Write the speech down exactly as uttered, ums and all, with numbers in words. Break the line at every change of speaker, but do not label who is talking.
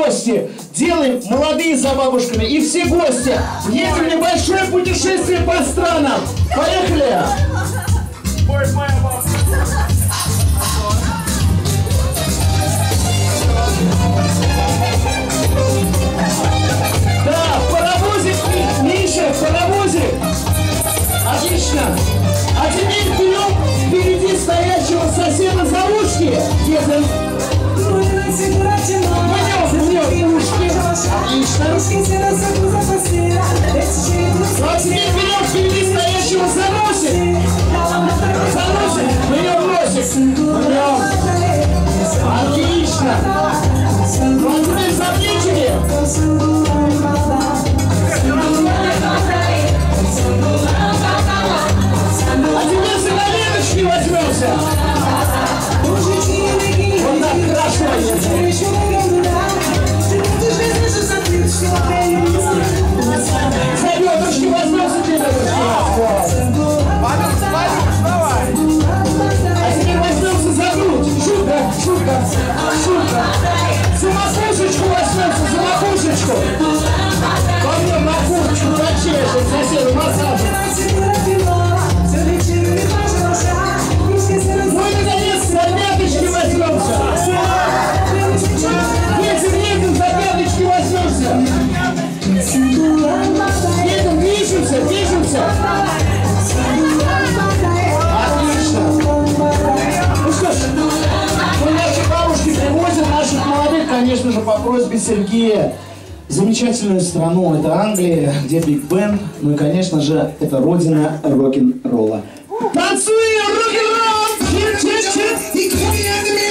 гости. Делаем молодые за бабушками. И все гости. Едем в небольшое путешествие по странам. Поехали! Да, паровозик, Миша, паровозик. Отлично. А теперь берем впереди стоящего соседа за ушки. Едем. Мнем, мнем, ушки. Отлично. А теперь берем впереди стоящего за носик. За носик. Мнем носик. Мнем. Отлично. Ну а теперь за плечики. А теперь за коленочки возьмемся. Вот так хорошо. За бедрышки возьмемся, бедрышки. А теперь возьмемся за грудь. Шутка, шутка, шутка. За макушечку возьмемся, за макушечку. Пойдем на курочку, прочешем соседу массажем. Ну и наконец за пяточки возьмемся. Едем, едем, за пяточки возьмемся. Едем, движемся, движемся. Отлично. Ну что ж, мы наши бабушки привозят наших молодых, конечно же, по просьбе Сергея. Замечательную страну, это Англия, где Биг Бен, ну и, конечно же, это родина рок-н-ролла. Танцуем рок-н-ролл! Чип-чип-чип!